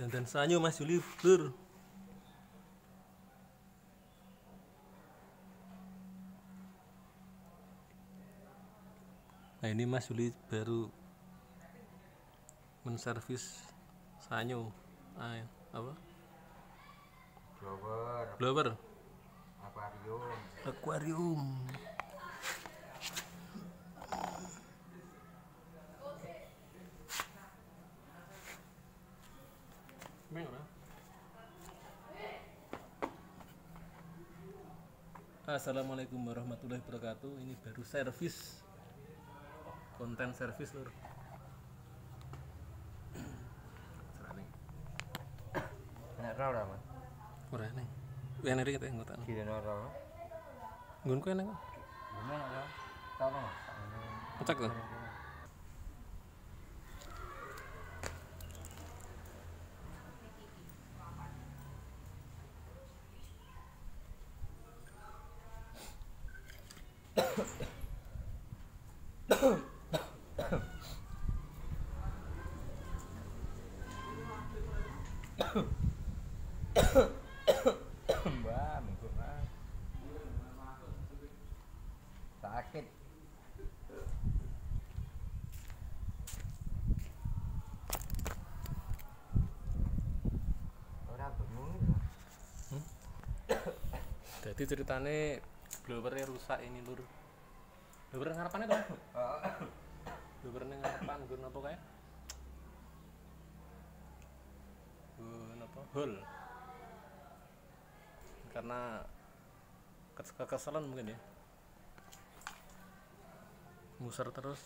dandan sanyo Mas Juli Lur. Nah ini Mas Juli baru menservis sanyo apa blower akuarium. Assalamualaikum warahmatullahi wabarakatuh. Ini baru servis, konten servis Lur. Nek ora ora, Mas. Ora neng. Yen iki kita ngoten. Kira ora. Nggonku neng. Gimana ora? Tahu, Mas. Ngecek to. Mbak, minggu Mas. Sakit. Ora bingung ya. Jadi ceritane blowernya rusak ini Lur. Blower ngarepannya to? Blower ning ngarepan nggon apa kae? Apa? Hol. Karena kekesalan mungkin ya. Muser terus.